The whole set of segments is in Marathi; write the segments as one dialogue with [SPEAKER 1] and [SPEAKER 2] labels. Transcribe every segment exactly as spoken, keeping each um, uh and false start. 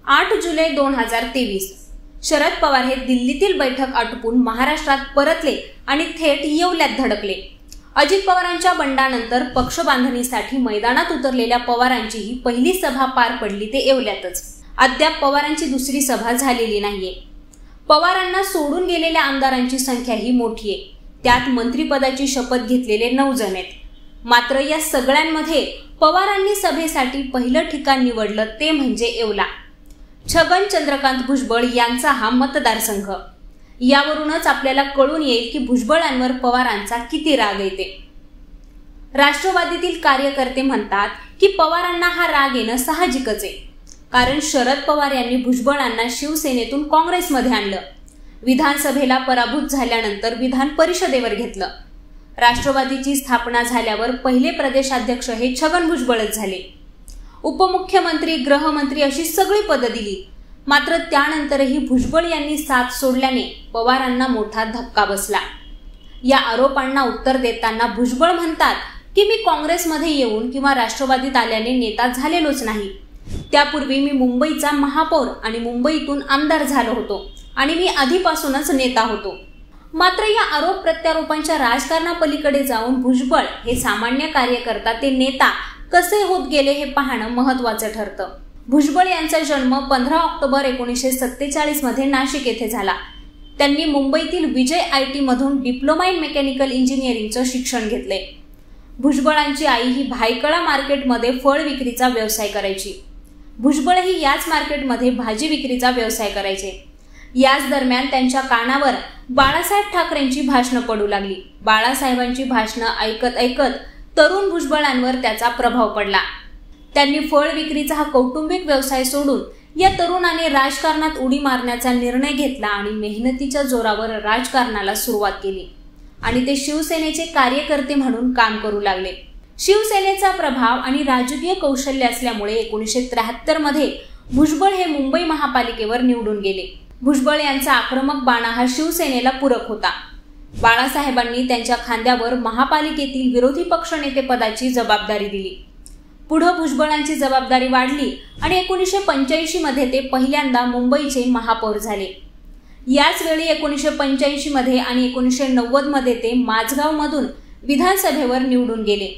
[SPEAKER 1] आठ जुलै दोन हजार तेवीस शरद पवार हे दिल्लीतील बैठक आटोपून महाराष्ट्रात परतले आणि थेट येवल्यात धडकले। अजित पवारांच्या बंडानंतर पक्ष बांधणीसाठी मैदानात उतरलेल्या पवारांची ही पहिली सभा पार पडली ते येवल्यातच। अद्याप पवारांची दुसरी सभा झालेली नाहीये। पवारांना सोडून गेलेल्या आमदारांची संख्या ही मोठी आहे, त्यात मंत्रिपदाची शपथ घेतलेले नऊ जण आहेत। मात्र या सगळ्यांमध्ये पवारांनी सभेसाठी पहिलं ठिकाण निवडलं ते म्हणजे येवला। छगन चंद्रकांत भुजबळ यांचा हा मतदारसंघ। यावरूनच आपल्याला कळून येईल की भुजबळांवर पवारांचा किती राग येते। राष्ट्रवादीतील कार्यकर्ते म्हणतात की पवारांना हा राग येणं साहजिकच आहे, कारण शरद पवार यांनी भुजबळांना शिवसेनेतून काँग्रेसमध्ये आणलं, विधानसभेला पराभूत झाल्यानंतर विधान परिषदेवर घेतलं। राष्ट्रवादीची स्थापना झाल्यावर पहिले प्रदेशाध्यक्ष हे छगन भुजबळच झाले। उपमुख्यमंत्री, गृहमंत्री अशी सगळी पदं दिली। मात्र त्यानंतरही भुजबळ यांनी साथ सोडल्याने पवारांना मोठा धक्का बसला। या आरोपांना उत्तर देताना भुजबळ म्हणतात की मी काँग्रेसमध्ये येऊन किंवा राष्ट्रवादीत आल्याने नेता झालेलोच नाही, त्यापूर्वी मी मुंबईचा महापौर आणि मुंबईतून आमदार झालो होतो आणि मी आधीपासूनच नेता होतो। मात्र या आरोप प्रत्यारोपांच्या राजकारणापलीकडे जाऊन भुजबळ हे सामान्य कार्यकर्ता ते नेता कसे होत गेले हे पाहणं महत्त्वाचं ठरतं। भुजबळ यांचा जन्म पंधरा ऑक्टोबर एकोणीसशे सत्तेचाळीस मध्ये नाशिक येथे झाला। त्यांनी मुंबईतील विजय आय टी मधून डिप्लोमा इन मेकॅनिकल इंजिनिअरिंगचं शिक्षण घेतले। भुजबळांची आई ही भायखळा मार्केटमध्ये फळ विक्रीचा व्यवसाय करायची। भुजबळ ही याच मार्केटमध्ये भाजी विक्रीचा व्यवसाय करायचे। याच दरम्यान त्यांच्या कानावर बाळासाहेब ठाकरेंची भाषणं पडू लागली। बाळासाहेबांची भाषणं ऐकत ऐकत तरुण भुजबळांवर त्याचा प्रभाव पडला। त्यांनी फळ विक्रीचा हा कौटुंबिक व्यवसाय सोडून या तरुणाने राजकारणात उडी मारण्याचा निर्णय घेतला आणि मेहनतीच्या जोरावर राजकारणाला सुरुवात केली आणि ते शिवसेनेचे कार्यकर्ते म्हणून काम करू लागले। शिवसेनेचा प्रभाव आणि राजकीय कौशल्य असल्यामुळे एकोणीसशे त्र्याहत्तर मध्ये भुजबळ हे मुंबई महापालिकेवर निवडून गेले। भुजबळ यांचा आक्रमक बाणा हा शिवसेनेला पूरक होता। बाळासाहेबांनी त्यांच्या खांद्यावर महापालिकेतील विरोधी पक्षनेते पदाची जबाबदारी दिली। पुढे भुजबळांची जबाबदारी वाढली आणि एकोणीसशे पंच्याऐंशी मध्ये ते पहिल्यांदा मुंबईचे महापौर झाले। याच वेळी एकोणीसशे पंच्याऐंशी मध्ये आणि एकोणीसशे नव्वद मध्ये ते माझगाव मधून विधानसभेवर निवडून गेले।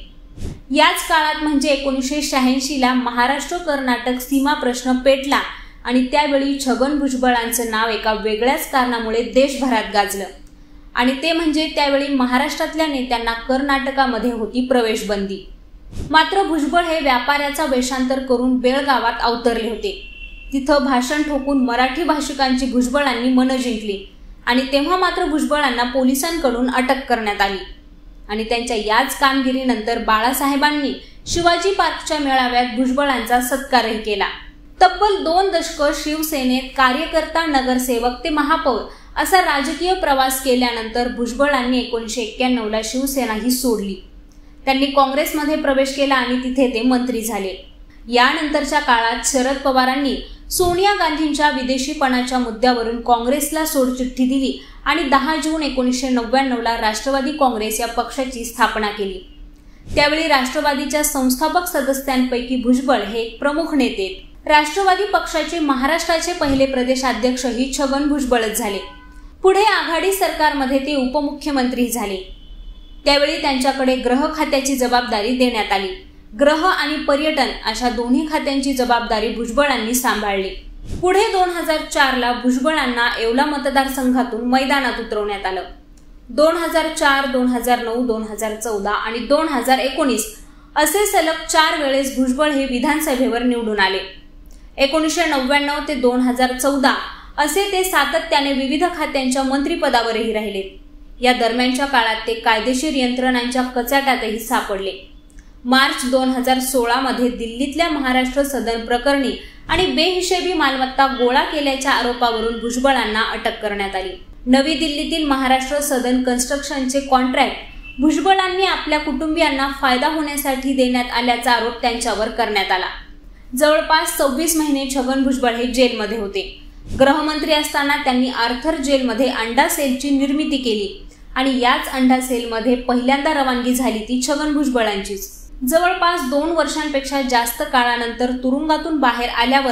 [SPEAKER 1] याच काळात म्हणजे एकोणीसशे शहाऐंशी ला महाराष्ट्र कर्नाटक सीमा प्रश्न पेटला आणि त्यावेळी छगन भुजबळांचं नाव एका वेगळ्याच कारणामुळे देशभरात गाजलं आणि ते म्हणजे त्यावेळी महाराष्ट्रातल्या नेत्यांना कर्नाटकामध्ये होती प्रवेशबंदी। मात्र भुजबळ हे व्यापाऱ्याचा वेषांतर करून बेळगावात अवतरले होते। तिथं भाषण ठोकून मराठी भाषिकांची भुजबळांनी मनं जिंकली आणि तेव्हा मात्र भुजबळांना पोलिसांकडून अटक करण्यात आली आणि त्यांच्या याच कामगिरीनंतर बाळासाहेबांनी शिवाजी पार्कच्या मेळाव्यात भुजबळांचा सत्कारही केला। तब्बल दोन दशकं शिवसेनेत कार्यकर्ता, नगरसेवक ते महापौर असा राजकीय प्रवास केल्यानंतर भुजबळांनी एकोणीसशे एक्क्याण्णव ला शिवसेना ही सोडली। त्यांनी काँग्रेसमध्ये प्रवेश केला आणि तिथे ते मंत्री झाले। यानंतरच्या काळात शरद पवारांनी सोनिया गांधींच्या विदेशीपणाच्या मुद्द्यावरून काँग्रेसला सोडचिठ्ठी दिली आणि दहा जून एकोणीसशे नव्याण्णव ला राष्ट्रवादी काँग्रेस या पक्षाची स्थापना केली। त्यावेळी राष्ट्रवादीच्या संस्थापक सदस्यांपैकी भुजबळ हे एक प्रमुख नेते। राष्ट्रवादी पक्षाचे महाराष्ट्राचे पहिले प्रदेशाध्यक्ष ही छगन भुजबळच झाले। पुढे आघाडी सरकारमध्ये ते उपमुख्यमंत्री झाले। त्यावेळी त्यांच्याकडे गृह खात्याची जबाबदारी देण्यात आली। गृह आणि पर्यटन अशा दोन्ही खात्यांची जबाबदारी भुजबळांनी सांभाळली। पुढे दोन हजार चार ला भुजबळांना येवला मतदारसंघातून मैदानात उतरवण्यात आलं। दोन हजार चार, दोन हजार नऊ, दोन हजार चौदा आणि दोन हजार एकोणीस असे सलग चार वेळेस भुजबळ हे विधानसभेवर निवडून आले। एकोणीसशे नव्याण्णव ते दोन हजार चौदा असे ते सातत्याने विविध खात्यांच्या मंत्रिपदावरही राहिले। या दरम्यानच्या काळात ते कायदेशीर यंत्रणांच्या कचाट्यातही सापडले। मार्च दोन हजार सोळा मध्ये दिल्लीतल्या महाराष्ट्र सदन प्रकरणी आणि बेहिशेबी मालमत्ता गोळा केल्याच्या आरोपावरून भुजबळांना अटक करण्यात आली। नवी दिल्लीतील महाराष्ट्र सदन कन्स्ट्रक्शनचे कॉन्ट्रॅक्ट भुजबळांनी आपल्या कुटुंबियांना फायदा होण्यासाठी देण्यात आल्याचा आरोप त्यांच्यावर करण्यात आला। जवळपास सव्वीस महिने छगन भुजबळ हे जेलमध्ये होते। गृहमंत्री असताना त्यांनी आर्थर जेलमध्ये अंडा सेलची निर्मिती केली आणि याच अंडा सेलमध्ये पहिल्यांदा रवानगी झाली ती छगन भुजबळांचीच। जवळपास दोन वर्षांपेक्षा जास्त काळानंतर तुरुंगातून बाहेर आल्यावर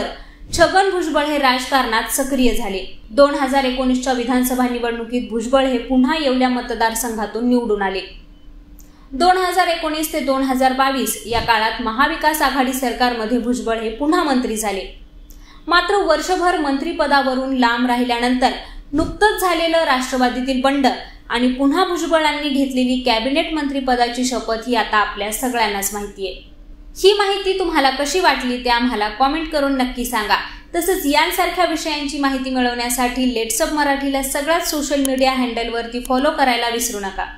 [SPEAKER 1] छगन भुजबळ हे राजकारणात सक्रिय झाले. दोन हजार एकोणीसच्या विधानसभा निवडणुकीत भुजबळ हे पुन्हा येवल्या मतदारसंघातून निवडून आले. दोन हजार एकोणीस ते दोन हजार बावीस या काळात महाविकास आघाडी सरकारमध्ये भुजबळ हे पुन्हा मंत्री झाले. मात्र वर्षभर मंत्रिपदावरून लांब राहिल्यानंतर नुकतंच झालेलं राष्ट्रवादीतील बंड आणि पुन्हा भुजबळांनी घेतलेली कॅबिनेट मंत्रिपदाची शपथ ही आता आपल्या सगळ्यांनाच माहिती आहे. ही माहिती तुम्हाला कशी वाटली ते आम्हाला कॉमेंट करून नक्की सांगा. तसंच यांसारख्या विषयांची माहिती मिळवण्यासाठी लेट्सअप मराठीला सगळ्याच सोशल मीडिया हँडलवरती फॉलो करायला विसरू नका.